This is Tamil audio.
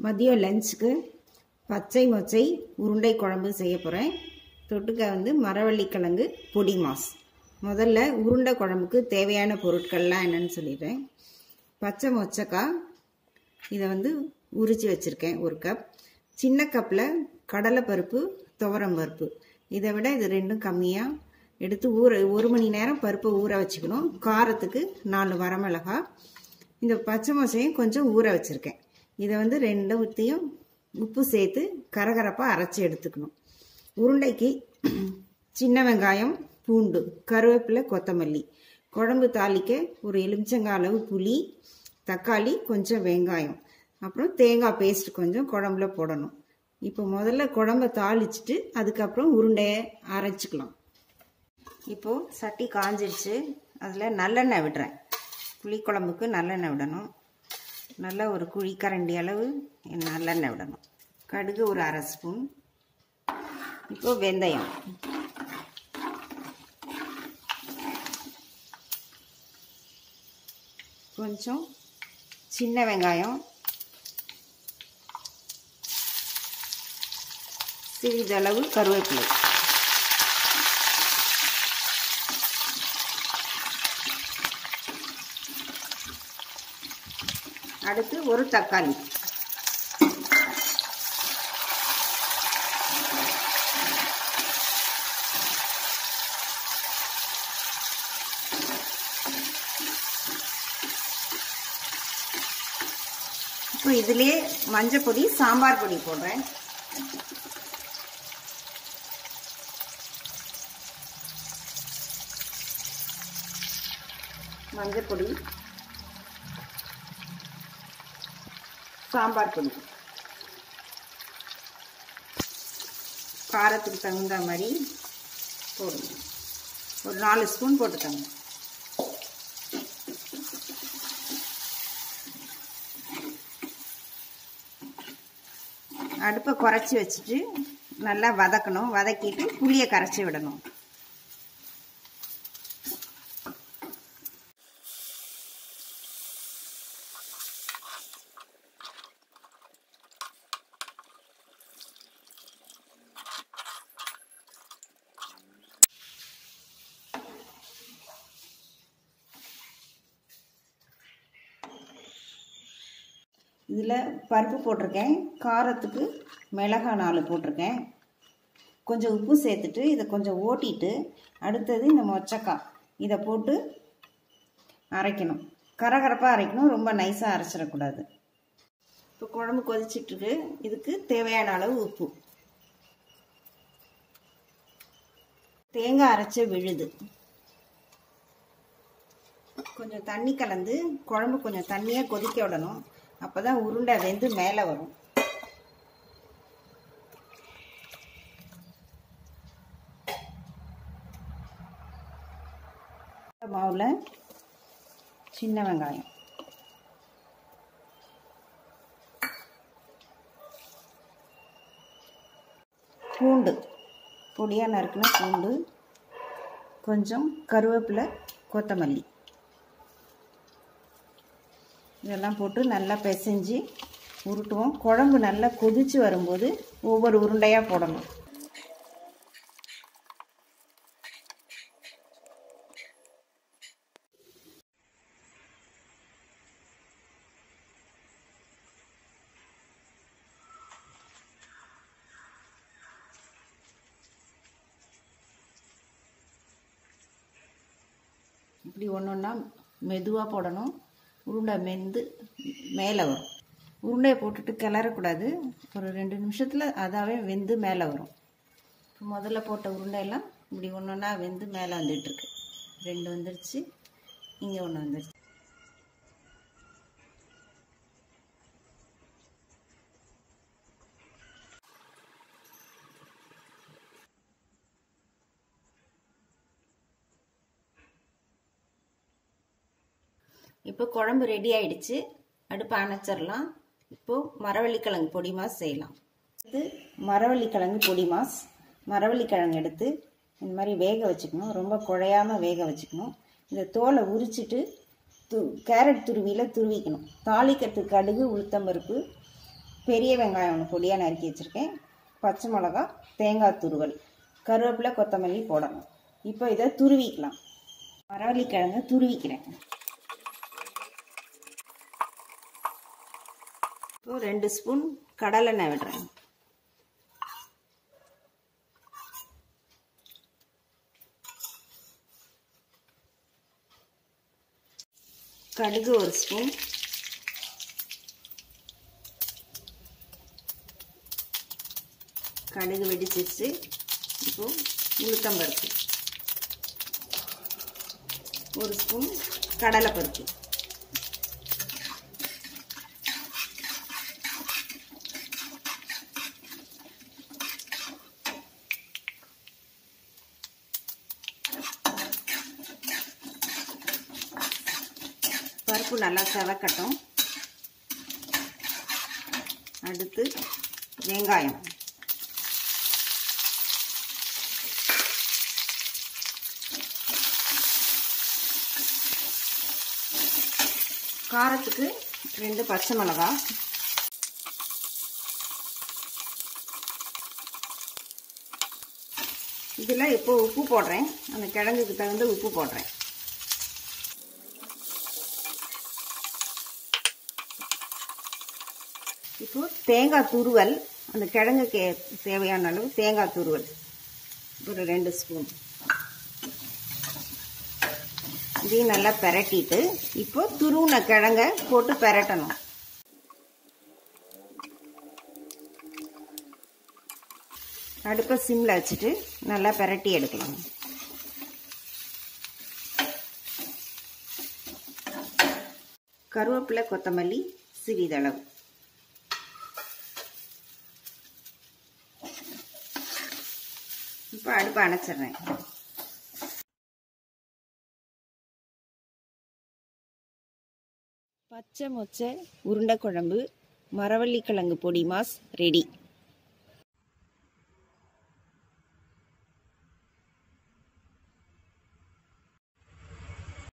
மதியம் லஞ்சுக்கு பச்சை மொச்சை உருண்டை குழம்பு செய்ய போகிறேன். தொட்டுக்க மரவள்ளிக்கிழங்கு பொடி மாஸ். முதல்ல உருண்டை குழம்புக்கு தேவையான பொருட்கள்லாம் என்னன்னு சொல்லிடுறேன். பச்சை மொச்சக்காய் இதை உரித்து வச்சுருக்கேன் 1 கப். சின்ன கப்பில் கடலைப்பருப்பு, துவரம் பருப்பு. இதை விட இது ரெண்டும் கம்மியாக எடுத்து 1 மணி நேரம் பருப்பை ஊற வச்சுக்கணும். காரத்துக்கு 4 வரமிளகாய். இந்த பச்சை மொச்சையும் கொஞ்சம் ஊற வச்சுருக்கேன். இதை ரெண்டுத்தையும் உப்பு சேர்த்து கரகரப்பாக அரைச்சி எடுத்துக்கணும். உருண்டைக்கு சின்ன வெங்காயம், பூண்டு, கருவேப்பிலை, கொத்தமல்லி. குழம்பு தாளிக்க ஒரு எலுமிச்சங்காய் அளவு புளி, தக்காளி, கொஞ்சம் வெங்காயம், அப்புறம் தேங்காய் பேஸ்ட் கொஞ்சம் குழம்புல போடணும். இப்போ முதல்ல குழம்ப தாளிச்சிட்டு அதுக்கப்புறம் உருண்டையை அரைச்சிக்கலாம். இப்போது சட்டி காஞ்சிருச்சு. அதில் நல்லெண்ணெய் விடுறேன். புளிக்குழம்புக்கு நல்லெண்ணெய் விடணும். நல்லா ஒரு குழிக்கரண்டி அளவு நல்லெண்ணெய் விடணும். கடுகு ஒரு 1/2 ஸ்பூன். இப்போ வெந்தயம், கொஞ்சம் சின்ன வெங்காயம், சிறிதளவு கருவேப்பிலை, அடுத்து ஒரு தக்காளி, இப்போ இதிலே மஞ்சள் பொடி, சாம்பார் பொடி போடுறேன். மஞ்சள் பொடி, சாம்பார் பொடி, காரத்துக்கு தகுந்த மாதிரி போடுங்க. ஒரு 4 ஸ்பூன் போட்டுக்கோங்க. அடுப்பை குறைச்சி வச்சுட்டு நல்லா வதக்கணும். வதக்கிட்டு புளியை கரைச்சி விடணும். இதில் பருப்பு போட்டிருக்கேன். காரத்துக்கு மிளகாய் 4 போட்டிருக்கேன். கொஞ்சம் உப்பு சேர்த்துட்டு இதை கொஞ்சம் ஓட்டிட்டு அடுத்தது இந்த மொச்சக்காய் இதை போட்டு அரைக்கணும். கரகரப்பாக அரைக்கணும். ரொம்ப நைஸாக அரைச்சிடக்கூடாது. இப்போ குழம்பு கொதிச்சிட்ருக்கு. இதுக்கு தேவையான அளவு உப்பு. தேங்காய் அரைச்ச விழுது. கொஞ்சம் தண்ணி கலந்து குழம்பு கொஞ்சம் தண்ணியாக கொதிக்க விடணும். அப்போ தான் உருண்டை வெந்து மேலே வரும். மாவில் சின்ன வெங்காயம், பூண்டு, பொடியாக நறுக்குன பூண்டு, கொஞ்சம் கருவேப்பிலை, கொத்தமல்லி, இதெல்லாம் போட்டு நல்லா பிசைஞ்சு உருட்டுவோம். குழம்பு நல்லா கொதித்து வரும்போது ஒவ்வொரு உருண்டையாக போடணும். இப்படி ஒன்றா மெதுவாக போடணும். உருண்டை மெந்து மேலே வரும். உருண்டையை போட்டுட்டு கிளறக்கூடாது. ஒரு 2 நிமிஷத்தில் அதாவே வெந்து மேலே வரும். இப்போ முதல்ல போட்ட உருண்டையெல்லாம் இப்படி ஒன்றா வெந்து மேலே வந்துட்டுருக்கு. 2 வந்துருச்சு. இங்கே 1 வந்துருச்சு. இப்போ குழம்பு ரெடி ஆயிடுச்சு. அடுப்பு அணைச்சிடலாம். இப்போது மரவள்ளிக்கிழங்கு பொடி மாஸ் செய்யலாம். இது மரவள்ளிக்கிழங்கு பொடி மாஸ். மரவள்ளிக்கிழங்கு எடுத்து இந்த மாதிரி வேக வச்சுக்கணும். ரொம்ப குழையாமல் வேக வச்சுக்கணும். இந்த தோலை உரிச்சிட்டு கேரட் துருவியில் துருவிக்கணும். தாளிக்கிறதுக்கு கடுகு, உளுத்தம்பருப்பு, பெரிய வெங்காயம் ஒன்று பொடியாக நறுக்கி வச்சுருக்கேன், பச்சை மிளகா, தேங்காய் துருவல், கருவேப்பிலை, கொத்தமல்லி போடணும். இப்போ இதை துருவிக்கலாம். மரவள்ளிக்கிழங்கு துருவிக்கிறேன். இப்போ 2 ஸ்பூன் கடலெண்ணெய் விடுறேன். கடுகு 1 ஸ்பூன், கடுகு வெடிச்சிருச்சு. இப்போ உளுத்தம்பருப்பு 1 ஸ்பூன், கடலைப்பருப்பு, பருப்பு நல்லா செவக்கட்டும். அடுத்து வெங்காயம், காரத்துக்கு 2 பச்சை மிளகாய், இதில் இப்போ உப்பு போடுறேன். அந்த கிழங்குக்கு தகுந்த உப்பு போடுறேன். இப்போ தேங்காய் துருவல், அந்த கிழங்குக்கு தேவையான அளவு தேங்காய் துருவல் ஒரு 2 ஸ்பூன். இதையும் நல்லா பெரட்டிட்டு இப்போ துருவின கிழங்க போட்டு பெரட்டணும். அடுப்பை சிம்ல வச்சுட்டு நல்லா பெரட்டி எடுக்கலாம். கருவேப்பிலை, கொத்தமல்லி சிறிதளவு. இப்போ அடுப்பை அணைச்சிடுறேன். பச்சை மொச்சை உருண்டை குழம்பு, மரவள்ளிக்கிழங்கு பொடி மாஸ் ரெடி.